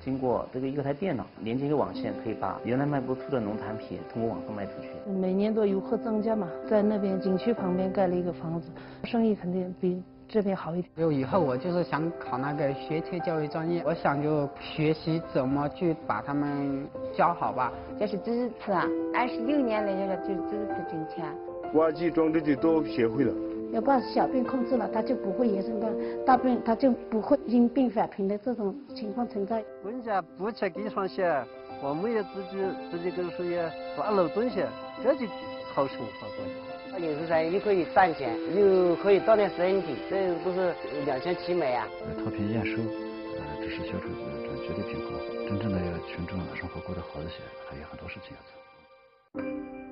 经过这个一台电脑连接一个网线，可以把原来卖不出的农产品通过网上卖出去。 每年都游客增加嘛，在那边景区旁边盖了一个房子，生意肯定比这边好一点。 就以后我就是想考那个学前教育专业，我想就学习怎么去把他们教好吧。 这是第一次啊，26年来这个就是第一次挣钱。 挖机装置就都学会了。 要把小病控制了，它就不会延伸到大病，它就不会因病返贫的这种情况存在。 人家不去给上学，我们也自己跟手也抓漏东西，这就好生活过去。 有时候又可以赚钱，又可以锻炼身体，这不是两全其美啊。 脱贫验收，知识消除绝对贫困，真正的群众生活过得好一些，还有很多事情要做。